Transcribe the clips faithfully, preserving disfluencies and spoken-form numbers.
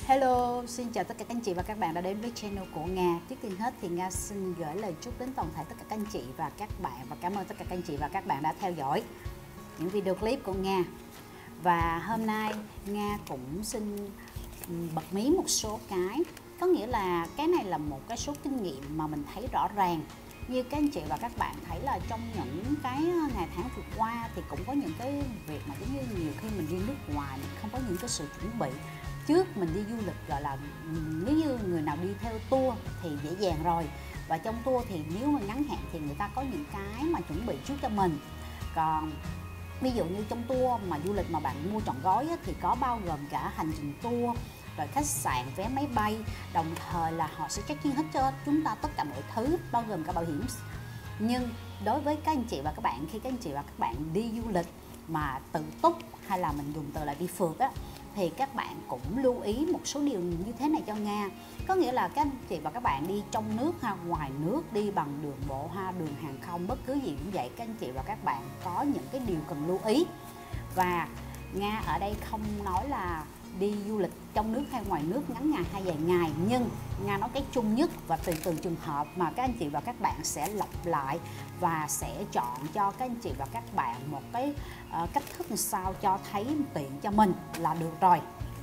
Hello, xin chào tất cả các anh chị và các bạn đã đến với channel của Nga. Trước tiên hết thì Nga xin gửi lời chúc đến toàn thể tất cả các anh chị và các bạn, và cảm ơn tất cả các anh chị và các bạn đã theo dõi những video clip của Nga. Và hôm nay Nga cũng xin bật mí một số cái, có nghĩa là cái này là một cái số kinh nghiệm mà mình thấy rõ ràng. Như các anh chị và các bạn thấy là trong những cái ngày tháng vừa qua thì cũng có những cái việc mà giống như nhiều khi mình đi nước ngoài mình không có những cái sự chuẩn bị trước. Mình đi du lịch gọi là nếu như người nào đi theo tour thì dễ dàng rồi, và trong tour thì nếu mà ngắn hạn thì người ta có những cái mà chuẩn bị trước cho mình. Còn ví dụ như trong tour mà du lịch mà bạn mua trọn gói á, thì có bao gồm cả hành trình tour, rồi khách sạn, vé máy bay, đồng thời là họ sẽ check in hết cho chúng ta tất cả mọi thứ, bao gồm cả bảo hiểm. Nhưng đối với các anh chị và các bạn, khi các anh chị và các bạn đi du lịch mà tự túc hay là mình dùng từ là đi phượt á, thì các bạn cũng lưu ý một số điều như thế này cho Nga. Có nghĩa là các anh chị và các bạn đi trong nước ha, ngoài nước, đi bằng đường bộ ha, đường hàng không, bất cứ gì cũng vậy, các anh chị và các bạn có những cái điều cần lưu ý. Và Nga ở đây không nói là đi du lịch trong nước hay ngoài nước ngắn ngày hay dài ngày, nhưng Nga nói cái chung nhất và tùy từng trường hợp mà các anh chị và các bạn sẽ lặp lại và sẽ chọn cho các anh chị và các bạn một cái uh, cách thức sao cho thấy tiện cho mình là được rồi.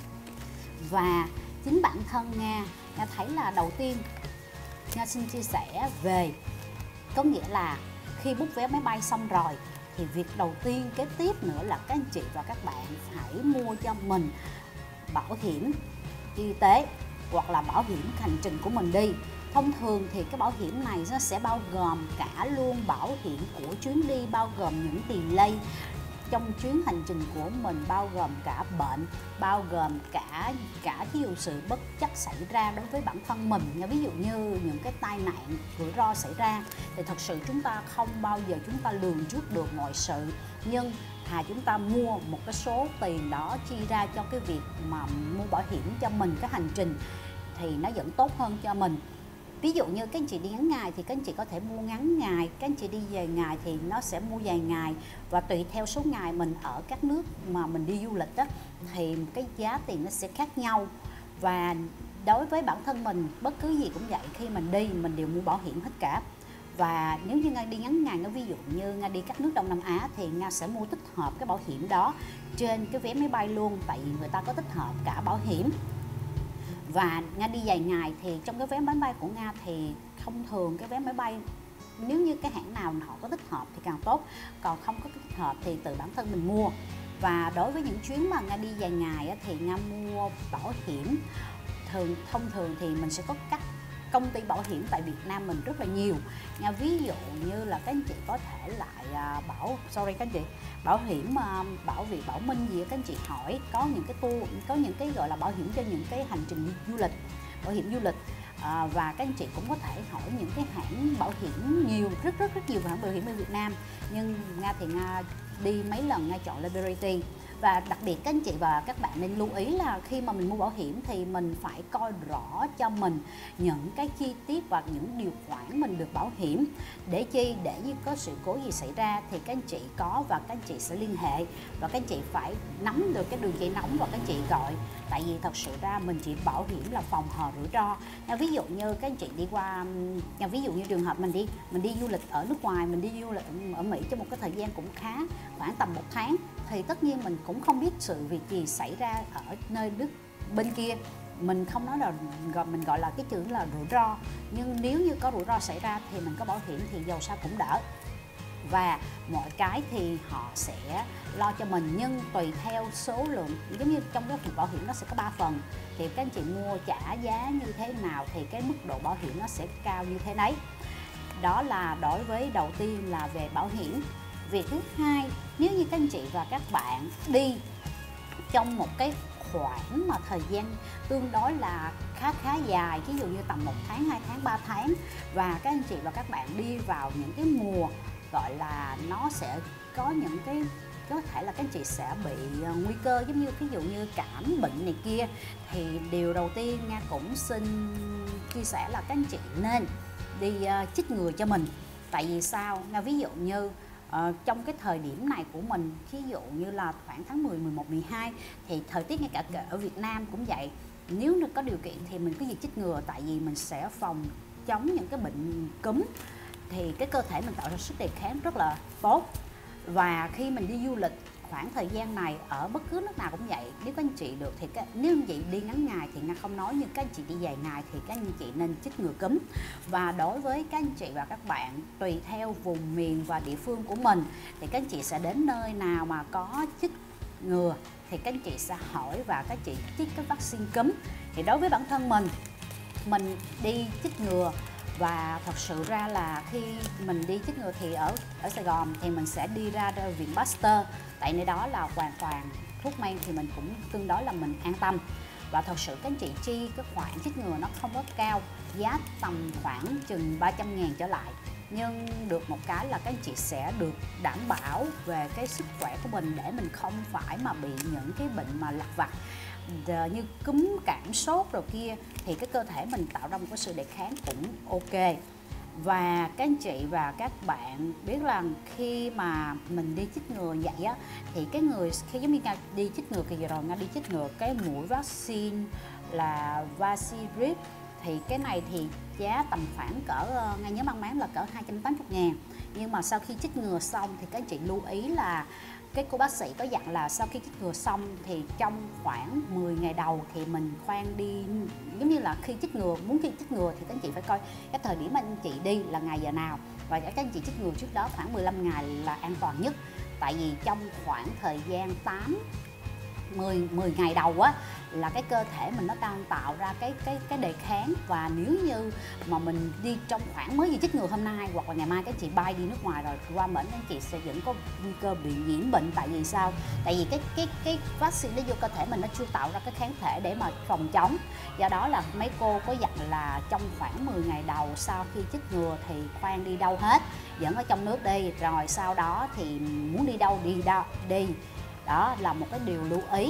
Và chính bản thân Nga, Nga thấy là đầu tiên Nga xin chia sẻ về, có nghĩa là khi book vé máy bay xong rồi thì việc đầu tiên kế tiếp nữa là các anh chị và các bạn phải mua cho mình bảo hiểm y tế hoặc là bảo hiểm hành trình của mình đi. Thông thường thì cái bảo hiểm này nó sẽ bao gồm cả luôn bảo hiểm của chuyến đi, bao gồm những delay trong chuyến hành trình của mình, bao gồm cả bệnh, bao gồm cả cả thí dụ sự bất trắc xảy ra đối với bản thân mình. Ví dụ như những cái tai nạn rủi ro xảy ra thì thật sự chúng ta không bao giờ chúng ta lường trước được mọi sự, nhưng thà chúng ta mua một cái số tiền đó chi ra cho cái việc mà mua bảo hiểm cho mình cái hành trình thì nó vẫn tốt hơn cho mình. Ví dụ như các anh chị đi ngắn ngày thì các anh chị có thể mua ngắn ngày, các anh chị đi dài ngày thì nó sẽ mua dài ngày, và tùy theo số ngày mình ở các nước mà mình đi du lịch đó thì cái giá tiền nó sẽ khác nhau. Và đối với bản thân mình bất cứ gì cũng vậy, khi mình đi mình đều mua bảo hiểm hết cả. Và nếu như Nga đi ngắn ngày, nó ví dụ như Nga đi các nước Đông Nam Á thì Nga sẽ mua tích hợp cái bảo hiểm đó trên cái vé máy bay luôn, tại vì người ta có tích hợp cả bảo hiểm. Và Nga đi dài ngày thì trong cái vé máy bay của Nga thì thông thường cái vé máy bay nếu như cái hãng nào họ có tích hợp thì càng tốt, còn không có tích hợp thì từ bản thân mình mua. Và đối với những chuyến mà Nga đi dài ngày thì Nga mua bảo hiểm thường thông thường thì mình sẽ có các công ty bảo hiểm tại Việt Nam mình rất là nhiều. Nha, ví dụ như là các anh chị có thể lại uh, bảo sorry các anh chị bảo hiểm uh, bảo Việt, Bảo Minh gì đó, các anh chị hỏi có những cái tour, có những cái gọi là bảo hiểm cho những cái hành trình du lịch, bảo hiểm du lịch. À, và các anh chị cũng có thể hỏi những cái hãng bảo hiểm nhiều, rất rất rất nhiều hãng bảo hiểm ở Việt Nam, nhưng Nga thì Nga đi mấy lần Nga chọn Liberty. Và đặc biệt các anh chị và các bạn nên lưu ý là khi mà mình mua bảo hiểm thì mình phải coi rõ cho mình những cái chi tiết và những điều khoản mình được bảo hiểm, để chi để như có sự cố gì xảy ra thì các anh chị có và các anh chị sẽ liên hệ, và các anh chị phải nắm được cái đường dây nóng và các anh chị gọi. Tại vì thật sự ra mình chỉ bảo hiểm là phòng hờ rủi ro. Ví dụ như các anh chị đi qua, ví dụ như trường hợp mình đi mình đi du lịch ở nước ngoài, mình đi du lịch ở Mỹ trong một cái thời gian cũng khá, khoảng tầm một tháng, thì tất nhiên mình cũng không biết sự việc gì xảy ra ở nơi nước bên kia. Mình không nói là gọi mình gọi là cái chữ là rủi ro, nhưng nếu như có rủi ro xảy ra thì mình có bảo hiểm thì dầu sao cũng đỡ. Và mọi cái thì họ sẽ lo cho mình, nhưng tùy theo số lượng, giống như trong cái bảo hiểm nó sẽ có ba phần, thì các anh chị mua trả giá như thế nào thì cái mức độ bảo hiểm nó sẽ cao như thế đấy. Đó là đối với đầu tiên là về bảo hiểm. Việc thứ hai, nếu như các anh chị và các bạn đi trong một cái khoảng mà thời gian tương đối là khá khá dài, ví dụ như tầm một tháng, hai tháng, ba tháng, và các anh chị và các bạn đi vào những cái mùa gọi là nó sẽ có những cái có thể là các anh chị sẽ bị uh, nguy cơ giống như ví dụ như cảm bệnh này kia, thì điều đầu tiên Nga cũng xin chia sẻ là các anh chị nên đi uh, chích ngừa cho mình. Tại vì sao? Nga ví dụ như uh, trong cái thời điểm này của mình, ví dụ như là khoảng tháng mười, mười một, mười hai thì thời tiết ngay cả ở Việt Nam cũng vậy, nếu có điều kiện thì mình cứ việc chích ngừa, tại vì mình sẽ phòng chống những cái bệnh cúm, thì cái cơ thể mình tạo ra sức đề kháng rất là tốt. Và khi mình đi du lịch khoảng thời gian này ở bất cứ nước nào cũng vậy, nếu các anh chị được thì cái, nếu anh chị đi ngắn ngày thì Nga không nói, nhưng các anh chị đi dài ngày thì các anh chị nên chích ngừa cúm. Và đối với các anh chị và các bạn, tùy theo vùng miền và địa phương của mình thì các anh chị sẽ đến nơi nào mà có chích ngừa thì các anh chị sẽ hỏi và các anh chị chích cái vaccine cúm. Thì đối với bản thân mình, mình đi chích ngừa, và thật sự ra là khi mình đi chích ngừa thì ở ở Sài Gòn thì mình sẽ đi ra viện Pasteur, tại nơi đó là hoàn toàn thuốc men thì mình cũng tương đối là mình an tâm. Và thật sự các anh chị chi cái khoản chích ngừa nó không có cao, giá tầm khoảng chừng ba trăm ngàn trở lại. Nhưng được một cái là các anh chị sẽ được đảm bảo về cái sức khỏe của mình, để mình không phải mà bị những cái bệnh mà lặt vặt như cúm, cảm, sốt rồi kia, thì cái cơ thể mình tạo ra một cái sự đề kháng cũng ok. Và các anh chị và các bạn biết là khi mà mình đi chích ngừa vậy á, thì cái người khi giống như Nga đi chích ngừa kỳ vừa rồi, Nga đi chích ngừa cái mũi vaccine là Vaxirip, thì cái này thì giá tầm khoảng cỡ, Nga nhớ mang máng là cỡ hai trăm tám mươi ngàn. Nhưng mà sau khi chích ngừa xong thì các anh chị lưu ý là cái cô bác sĩ có dặn là sau khi chích ngừa xong thì trong khoảng mười ngày đầu thì mình khoan đi, giống như là khi chích ngừa, muốn khi chích ngừa thì các anh chị phải coi cái thời điểm anh chị đi là ngày giờ nào, và các anh chị chích ngừa trước đó khoảng mười lăm ngày là an toàn nhất. Tại vì trong khoảng thời gian tám mười mười ngày đầu á là cái cơ thể mình nó đang tạo ra cái cái cái đề kháng, và nếu như mà mình đi trong khoảng mới vừa chích ngừa hôm nay hoặc là ngày mai các chị bay đi nước ngoài rồi qua bển, các chị sẽ vẫn có nguy cơ bị nhiễm bệnh. Tại vì sao? Tại vì cái cái cái vaccine nó vô cơ thể mình nó chưa tạo ra cái kháng thể để mà phòng chống. Do đó là mấy cô có dặn là trong khoảng mười ngày đầu sau khi chích ngừa thì khoan đi đâu hết, vẫn ở trong nước đi, rồi sau đó thì muốn đi đâu đi đâu đi. Đó là một cái điều lưu ý.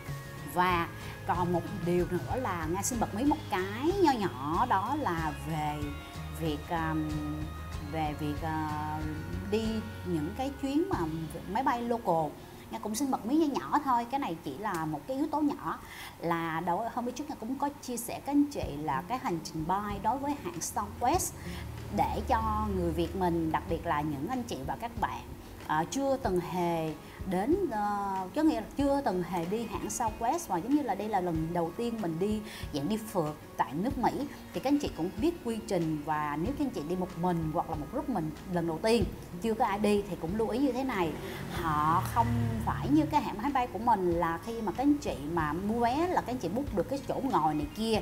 Và còn một điều nữa là Nga xin bật mí một cái nho nhỏ, đó là về việc um, về việc uh, đi những cái chuyến mà máy bay local. Nga cũng xin bật mí nhỏ nhỏ thôi, cái này chỉ là một cái yếu tố nhỏ. Là đối hôm trước Nga cũng có chia sẻ các anh chị là cái hành trình bay đối với hãng Southwest, để cho người Việt mình, đặc biệt là những anh chị và các bạn uh, chưa từng hề đến uh, có nghĩa là chưa từng hề đi hãng Southwest, và giống như là đây là lần đầu tiên mình đi dạng đi phượt tại nước Mỹ, thì các anh chị cũng biết quy trình. Và nếu các anh chị đi một mình hoặc là một group mình lần đầu tiên chưa có ai đi thì cũng lưu ý như thế này: họ không phải như cái hãng máy bay của mình là khi mà các anh chị mà mua vé là các anh chị book được cái chỗ ngồi này kia,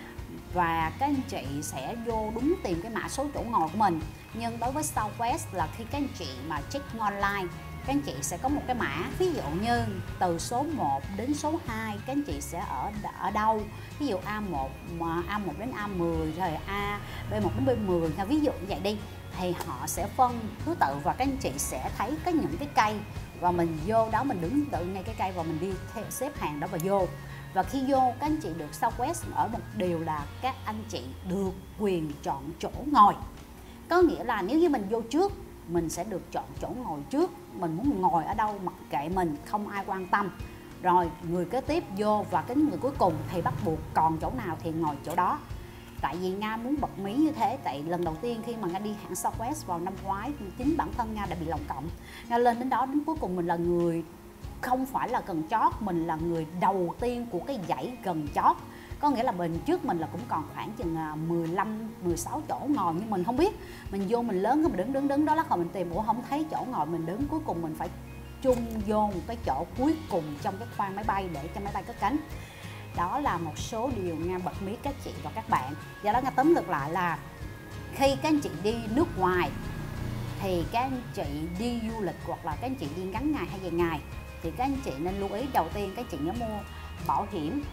và các anh chị sẽ vô đúng tìm cái mã số chỗ ngồi của mình. Nhưng đối với Southwest là khi các anh chị mà check online, các anh chị sẽ có một cái mã, ví dụ như từ số một đến số hai các anh chị sẽ ở ở đâu, ví dụ A một mà A một đến A mười, rồi A B một đến B mười, ví dụ như vậy đi, thì họ sẽ phân thứ tự và các anh chị sẽ thấy có những cái cây, và mình vô đó mình đứng tự ngay cái cây và mình đi theo xếp hàng đó và vô. Và khi vô các anh chị được Southwest ở một điều là các anh chị được quyền chọn chỗ ngồi. Có nghĩa là nếu như mình vô trước, mình sẽ được chọn chỗ ngồi trước, mình muốn ngồi ở đâu mặc kệ mình, không ai quan tâm. Rồi người kế tiếp vô, và cái người cuối cùng thì bắt buộc còn chỗ nào thì ngồi chỗ đó. Tại vì Nga muốn bật mí như thế, tại lần đầu tiên khi mà Nga đi hãng Southwest vào năm ngoái, chính bản thân Nga đã bị lòng cộng. Nga lên đến đó, đến cuối cùng mình là người không phải là gần chót, mình là người đầu tiên của cái dãy gần chót. Có nghĩa là mình trước mình là cũng còn khoảng chừng mười lăm, mười sáu chỗ ngồi, nhưng mình không biết. Mình vô mình lớn, mình đứng đứng đứng đó lắc rồi mình tìm, ủa không thấy chỗ ngồi mình đứng, cuối cùng mình phải chung vô một cái chỗ cuối cùng trong cái khoang máy bay để cho máy bay cất cánh. Đó là một số điều Nga bật mí các chị và các bạn. Do đó Nga tóm lược lại là khi các anh chị đi nước ngoài thì các anh chị đi du lịch hoặc là các anh chị đi ngắn ngày hay dài ngày thì các anh chị nên lưu ý đầu tiên các anh chị nhớ mua bảo hiểm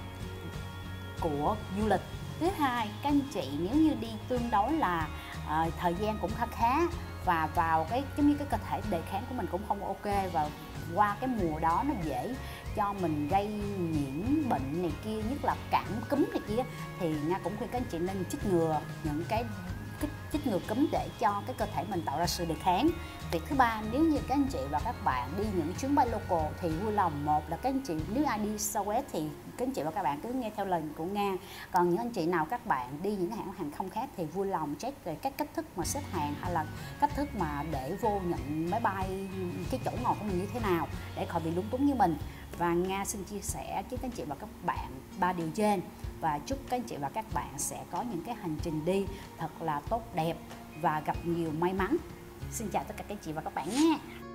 của du lịch. Thứ hai, các anh chị nếu như đi tương đối là uh, thời gian cũng khá khá và vào cái giống như cái cơ thể đề kháng của mình cũng không ok, và qua cái mùa đó nó dễ cho mình gây nhiễm bệnh này kia, nhất là cảm cúm này kia, thì Nga cũng khuyên các anh chị nên chích ngừa những cái, cái chích ngừa cúm để cho cái cơ thể mình tạo ra sự đề kháng. Việc thứ ba, nếu như các anh chị và các bạn đi những chuyến bay local thì vui lòng, một là các anh chị nếu ai đi Southwest thì các anh chị và các bạn cứ nghe theo lời của Nga. Còn những anh chị nào các bạn đi những hãng hàng không khác thì vui lòng check về các cách thức mà xếp hàng hay là cách thức mà để vô nhận máy bay, cái chỗ ngồi của mình như thế nào để khỏi bị lúng túng như mình. Và Nga xin chia sẻ với các anh chị và các bạn ba điều trên, và chúc các anh chị và các bạn sẽ có những cái hành trình đi thật là tốt đẹp và gặp nhiều may mắn. Xin chào tất cả các anh chị và các bạn nhé.